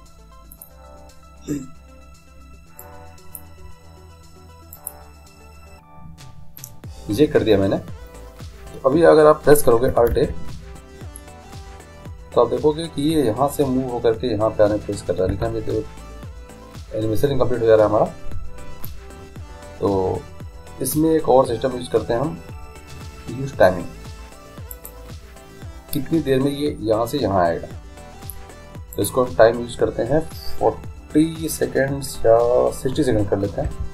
ये कर दिया मैंने। तो अभी अगर आप प्रेस करोगे अल्ट ए तो आप देखोगे कि ये यहाँ से मूव होकर के यहाँ पे आने प्रेस कर रहा है। लिखा है एनिमेशन इनकम्प्लीट हो जा रहा है हमारा। तो इसमें एक और सिस्टम यूज करते हैं हम, यूज टाइमिंग, कितनी देर में ये यहाँ से यहाँ आएगा। तो इसको हम टाइम यूज करते हैं फोर्टी सेकेंड्स या सिक्सटी सेकेंड कर लेते हैं।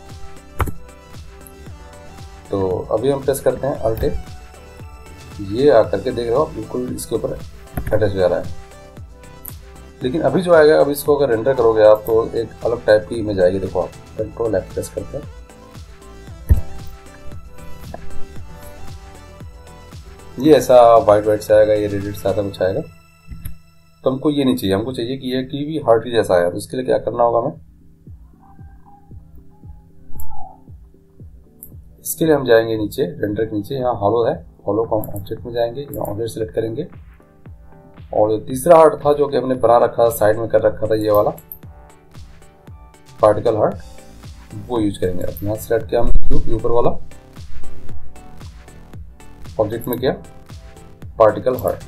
तो अभी हम प्रेस करते हैं अल्ट ए, ये आकर के देख रहे हो बिल्कुल इसके ऊपर अटैच हो जा रहा है। लेकिन अभी जो आएगा, अब इसको अगर रेंडर करोगे आप तो एक अलग टाइप की इमेज आएगी। देखो आप कंट्रोल एफ प्रेस करते हैं, ये ऐसा वाइट वाइट से आएगा, ये रेडिट से आता कुछ आएगा। तो हमको ये नहीं चाहिए, हमको चाहिए कि ये की भी हार्ट की जैसा आया। तो इसके लिए क्या करना होगा हमें, इसके लिए हम जाएंगे नीचे रेंडर के नीचे, यहाँ हॉलो है, हॉलो का ऑब्जेक्ट में जाएंगे, यहाँ ऑब्जेक्ट सेलेक्ट करेंगे और जो तीसरा हार्ट था जो कि हमने बना रखा था, साइड में कर रखा था ये वाला पार्टिकल हार्ट, वो यूज करेंगे। अब यहाँ सेलेक्ट किया हम क्यूब, ऊपर वाला ऑब्जेक्ट में किया पार्टिकल हार्ट।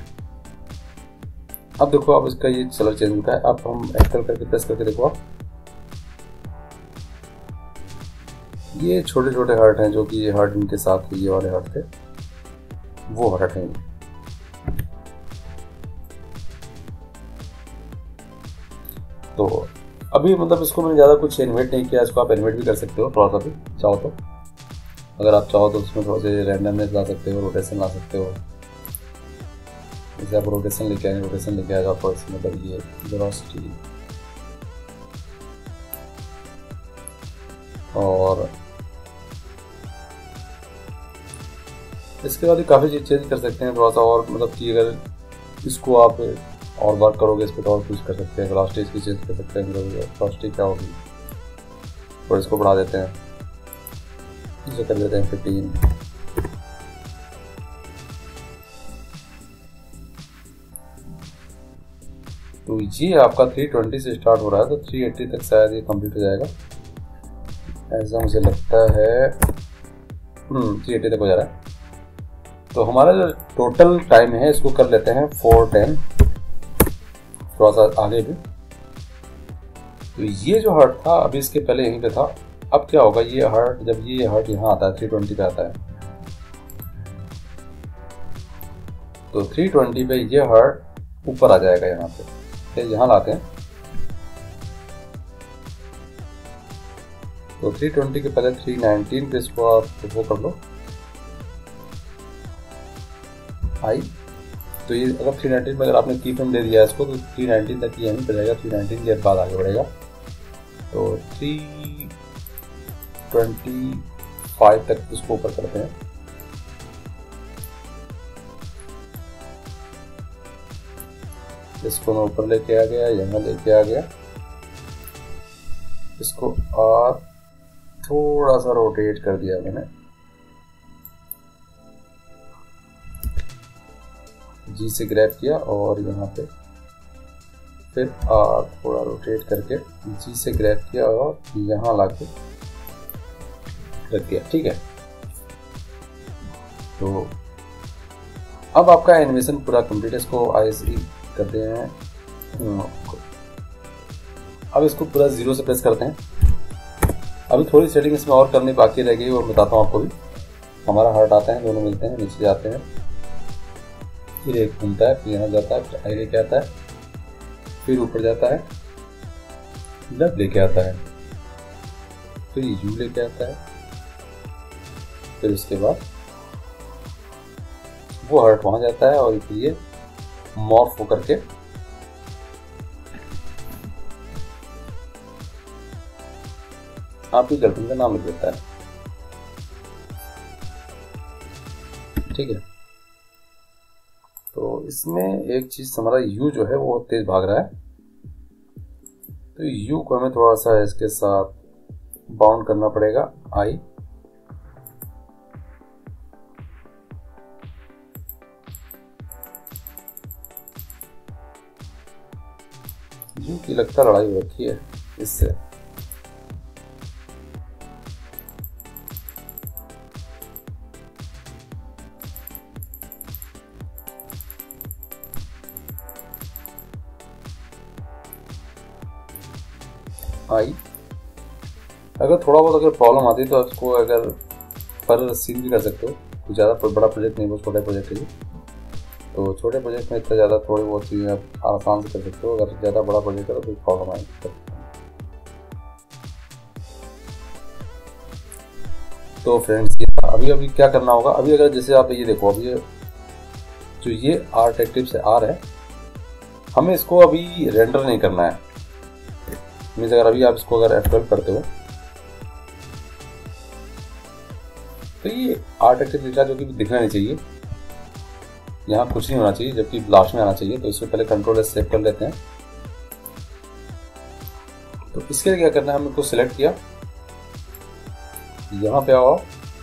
अब देखो अब इसका ये कलर चेंज होता है। अब हम एक्सेल करके प्रेस करके देखो आप, ये छोटे छोटे हार्ट हैं जो कि ये हार्ट इनके साथ ये वाले हार्ट थे, वो हार्ट हैं। तो अभी मतलब इसको मैंने ज़्यादा कुछ एनिमेट नहीं किया, इसको आप एनिमेट भी कर सकते हो थोड़ा सा भी चाहो तो। अगर आप चाहो तो उसमें थोड़ा से रैंडमनेस ला सकते हो, रोटेशन ला सकते हो। जैसे आप रोटेशन लेके आए, रोटेशन लेके आएगा आपको इसमें मतलब ये वेलोसिटी और इसके बाद काफ़ी चीज़ चेंज कर सकते हैं थोड़ा सा और, मतलब कि अगर इसको आप और वर्क करोगे इस पर तो और कुछ कर सकते हैं। वेलोसिटी इसकी चेंज कर सकते हैं, मतलब वेलोसिटी क्या होगी, और इसको बढ़ा देते हैं, इसे कर देते हैं फिफ्टीन। तो ये आपका थ्री ट्वेंटी से स्टार्ट हो रहा है, तो थ्री एट्टी तक शायद ये कंप्लीट हो जाएगा ऐसा मुझे लगता है। हम्म थ्री एट्टी तक हो जा रहा है। तो हमारा जो टोटल टाइम है इसको कर लेते हैं फोर टेन, थोड़ा सा आगे भी। तो ये जो हर्ट था अभी इसके पहले यहीं पे था, अब क्या होगा, ये हर्ट जब ये हर्ट यहाँ आता है थ्री ट्वेंटी पे आता है, तो थ्री ट्वेंटी पे ये हर्ट ऊपर आ जाएगा यहाँ पे। फिर यहाँ लाते हैं, तो थ्री ट्वेंटी के पहले थ्री नाइनटीन पे इसको आप वो कर लो आई। तो ये अगर थ्री नाइनटीन में अगर आपने की फ्रेम दे दिया इसको, तो थ्री नाइनटीन तक यहीं पे रहेगा, थ्री नाइनटीन के बाद आगे बढ़ेगा। तो थ्री ट्वेंटी फाइव तक इसको ऊपर करते हैं। इसको मैं ऊपर लेके आ गया, यहाँ लेके आ गया, इसको और थोड़ा सा रोटेट कर दिया मैंने, जी से ग्रैब किया और यहाँ पे फिर आर थोड़ा रोटेट करके जी से ग्रैब किया और यहाँ लाके रख दिया। ठीक है, तो अब आपका एनिमेशन पूरा कंप्लीट है। इसको आईएसई करते हैं, अब इसको पूरा जीरो से प्रेस करते हैं। अभी थोड़ी सेटिंग इसमें और करनी बाकी रह गई, और बताता हूँ आपको भी। हमारा हार्ट आता है, दोनों मिलते हैं, नीचे जाते हैं, फिर एक घूमता है, फिर यहाँ जाता है, फिर आई लेके आता है, फिर ऊपर जाता है, लेफ्ट लेके आता है, फिर यू लेके आता है, फिर उसके बाद वो हार्ट वहां जाता है और फिर ये मॉर्फ होकर के आपकी गर्लफ्रेंड का नाम लिख देता है। ठीक है, तो इसमें एक चीज हमारा यू जो है वो तेज भाग रहा है, तो यू को हमें थोड़ा सा इसके साथ बाउंड करना पड़ेगा। आई यू की लगता लड़ाई हो रखी है इससे। आई अगर थोड़ा बहुत अगर प्रॉब्लम आती है तो उसको अगर पर सीन भी कर सकते हो, कुछ ज़्यादा बड़ा प्रोजेक्ट नहीं, बहुत छोटे प्रोजेक्ट है, तो छोटे प्रोजेक्ट में इतना ज़्यादा थोड़ी बहुत चीज़ें आप आसान से कर सकते हो। अगर ज़्यादा बड़ा प्रोजेक्ट करो तो प्रॉब्लम आएगी। तो फ्रेंड्स अभी अभी क्या करना होगा, अभी अगर जैसे आप ये देखो, अभी जो ये आर्ट एक्टिव से आ रहा है, हमें इसको अभी रेंडर नहीं करना है। मीन्स अगर अभी आप इसको अगर एफ ट्वेल्व करते हो तो ये आर्ट एक्टिव डेटा जो कि दिखना नहीं चाहिए, यहाँ कुछ नहीं होना चाहिए, जबकि लास्ट में आना चाहिए। तो इसको पहले कंट्रोल एस सेव कर लेते हैं। तो इसके लिए क्या करना है, हमने इसको सिलेक्ट किया, यहाँ पे आओ,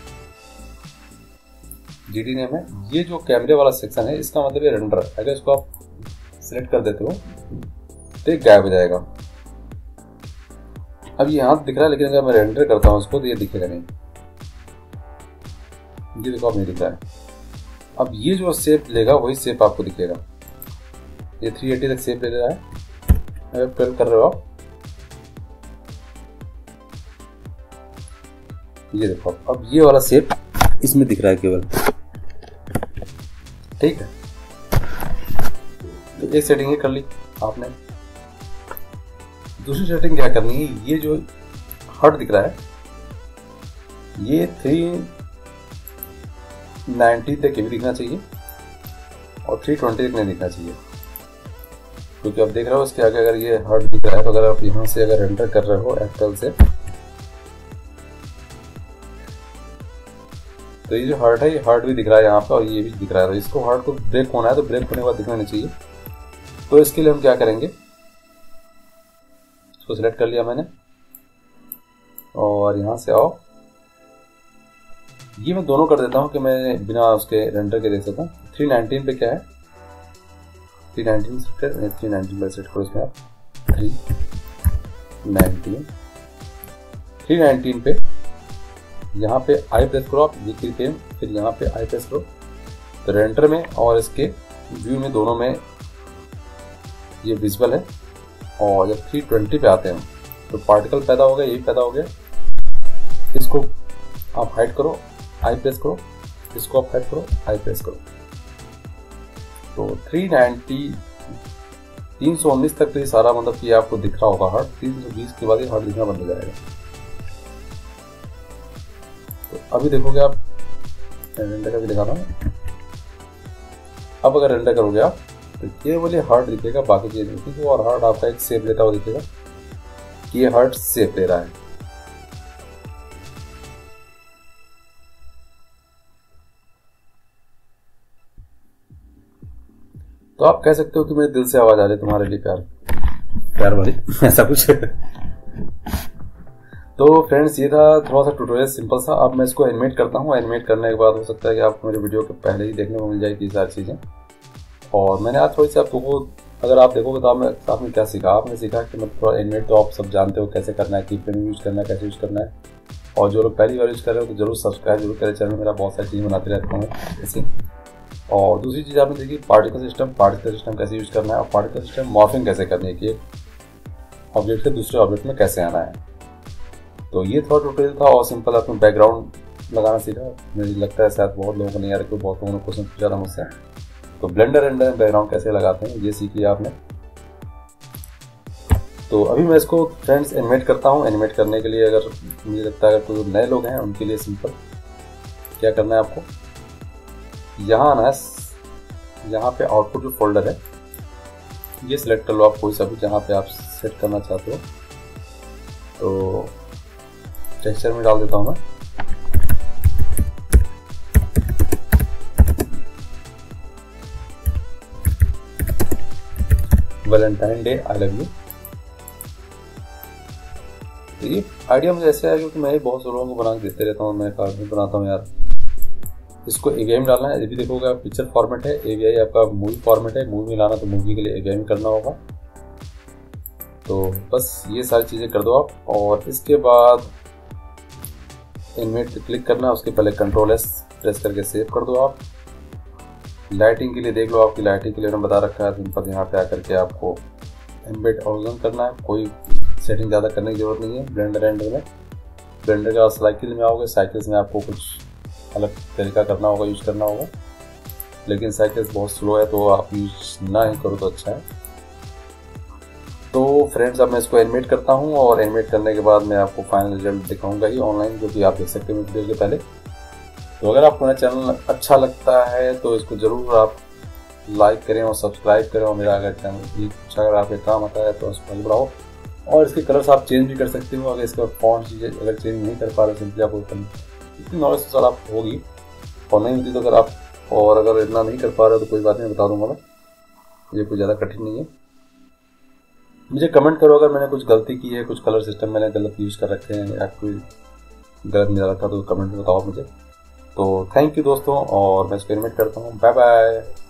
जीडी नेम है, ये जो कैमरे वाला सेक्शन है इसका मतलब ये रेंडर। अगर इसको आप सिलेक्ट कर देते हो तो ये गायब हो जाएगा। अब ये यहाँ दिख रहा है, लेकिन अगर मैं रेंडर करता हूँ उसको तो ये दिखेगा नहीं। ये देखो अब नहीं दिख रहा है। अब ये जो शेप लेगा वही शेप आपको दिखेगा। ये थ्री एटी तक शेप ले रहा है। अगर ट्वेल्व कर रहे हो आप, ये देखो अब ये वाला शेप इसमें दिख रहा है केवल। ठीक है, तो एक सेटिंग ये कर ली आपने। दूसरी सेटिंग क्या करनी है, ये जो हर्ट दिख रहा है ये थ्री नाइनटी तक भी दिखना चाहिए और थ्री ट्वेंटी तक नहीं दिखना चाहिए, क्योंकि आप देख रहे हो इसके आगे अगर ये हर्ट दिख रहा है तो अगर आप यहाँ से अगर एंटर कर रहे हो एफ ट्वेल्व से, तो ये जो हर्ट है ये हर्ट भी दिख रहा है यहाँ पे और ये भी दिख रहा है। तो इसको हर्ट को ब्रेक होना है, तो ब्रेक होने के बाद दिखना नहीं चाहिए। तो इसके लिए हम क्या करेंगे, इसको सिलेक्ट कर लिया मैंने और यहाँ से आओ, ये मैं दोनों कर देता हूँ कि मैं बिना उसके रेंडर के देख सकता हूँ। थ्री नाइनटीन पे क्या है, three nineteen set three nineteen पे सेट करो इसमें आप, थ्री नाइनटीन थ्री नाइनटीन पे यहाँ पे आई प्रेस करो आप, वीकली फ्रेम, फिर यहाँ पे आई प्रेस करो, तो रेंडर में और इसके व्यू में दोनों में ये विजिबल है। और जब थ्री ट्वेंटी पे आते हैं तो पार्टिकल पैदा हो गया, यही पैदा हो गया। इसको आप हाइड करो, आई प्रेस करो, इसको आप हाइड करो, आई प्रेस करो। तो थ्री नाइंटी तीन सौ उन्नीस तक तो ये सारा मतलब कि आपको दिख रहा होगा हार्ट। तीन सौ बीस के बाद ये हार्ट दिखना बंद हो जाएगा। तो अभी देखोगे आप, रेंडर करके दिखा रहा हूँ। अब अगर रेंडर करोगे आप तो केवल ये हार्ट दिखेगा, बाकी चीज नहीं दिखेगी। और हार्ट आपका एक शेप लेता हुआ दिखेगा कि ये हार्ट शेप ले रहा है। तो आप कह सकते हो कि मेरे दिल से आवाज आ रही है तुम्हारे लिए प्यार प्यार वाली ऐसा कुछ। तो फ्रेंड्स ये था थोड़ा सा ट्यूटोरियल सिंपल सा। अब मैं इसको एनिमेट करता हूँ। एनिमेट करने के बाद हो सकता है कि आपको मेरे वीडियो के पहले ही देखने को मिल जाएगी ये सारी चीज़ें। और मैंने आज थोड़ी सी आपको, अगर आप देखोगे तो आपने आपने क्या सीखा, आपने सीखा कि मतलब थोड़ा एनिमेट तो आप सब जानते हो कैसे करना है, की पेन यूज करना है, कैसे यूज करना है। और जो लोग पहली बार यूज कर रहे हो तो जरूर सब्सक्राइब जरूर करें चैनल, मेरा बहुत सारी चीज़ें बनाते रहता हूँ ऐसे। और दूसरी चीज़ आपने देखी पार्टिकल सिस्टम, पार्टिकल सिस्टम कैसे यूज करना है और पार्टिकल सिस्टम मॉर्फिंग कैसे करनी है कि एक ऑब्जेक्ट से दूसरे ऑब्जेक्ट में कैसे आना है। तो ये थोड़ा ट्यूटोरियल था और सिंपल आपने बैकग्राउंड लगाना सीखा। मुझे लगता है शायद बहुत लोगों को नहीं आ रहा, बहुत लोगों ने क्वेश्चन पूछा था मुझसे। तो ब्लेंडर एंडर में बैकग्राउंड कैसे लगाते हैं ये सीख लिया आपने। तो अभी मैं इसको फ्रेंड्स एनिमेट करता हूँ। एनिमेट करने के लिए अगर मुझे लगता है अगर कोई नए लोग हैं उनके लिए सिंपल क्या करना है, आपको यहाँ आना है, यहाँ पे आउटपुट जो फोल्डर है ये सिलेक्ट कर लो आप, कोई सा भी जहाँ पे आप सेट करना चाहते हो। तो टेक्सचर में डाल देता हूँ मैं। Valentine day I love you. तो ये आइडिया मुझे ऐसे आया क्योंकि मैं ही बहुत से लोगों को बना के देते रहता हूँ। मैं कार्ड भी बनाता हूँ यार। इसको एवीआई में डालना है। ये भी देखोगे आप पिक्चर फॉर्मेट है, एवीआई आपका मूवी फॉर्मेट है। मूवी में लाना तो मूवी के लिए एवीआई में करना होगा। तो बस ये सारी चीज़ें कर दो आप। और इसके बाद एनिमेट पे क्लिक करना है। उसके पहले कंट्रोल एस प्रेस करके सेव कर दो आप। लाइटिंग के लिए देख लो, आपकी लाइटिंग के लिए मैंने बता रखा है सिंपल। यहाँ पे आकर के आपको एम्बेड ऑरिजिन करना है, कोई सेटिंग ज़्यादा करने की जरूरत नहीं है। ब्लेंडर एंडर में ब्लेंडर का साइकिल में आओगे, साइकिल्स में आपको कुछ अलग तरीका करना होगा, यूज करना होगा। लेकिन साइकिल्स बहुत स्लो है तो आप यूज ना ही करो तो अच्छा है। तो फ्रेंड्स अब मैं इसको एनिमेट करता हूँ और एनिमेट करने के बाद मैं आपको फाइनल रिजल्ट दिखाऊंगा ही ऑनलाइन, जो कि आप देख सकते हो वीडियो के पहले। तो अगर आपको मेरा चैनल अच्छा लगता है तो इसको ज़रूर आप लाइक करें और सब्सक्राइब करें। और मेरा अगर चैनल कुछ अगर आपके काम आता है तो उसको बढ़ाओ। और इसके कलर्स आप चेंज भी कर सकते हो। अगर इसका फॉन्ट चीज़ें अगर चेंज नहीं कर पा रहे सिंपली आप इतनी नॉलेज तो सर आप होगी और नहीं होती तो अगर आप और अगर इतना नहीं कर पा रहे तो कोई बात नहीं, बता दूंगा मैं। ये कोई ज़्यादा कठिन नहीं है। मुझे कमेंट करो अगर मैंने कुछ गलती की है, कुछ कलर सिस्टम मैंने गलत यूज़ कर रखे हैं या कोई गलत मिला रखा तो कमेंट में बताओ मुझे। तो थैंक यू दोस्तों और मैं इसको एनिमेट करता हूँ। Bye bye.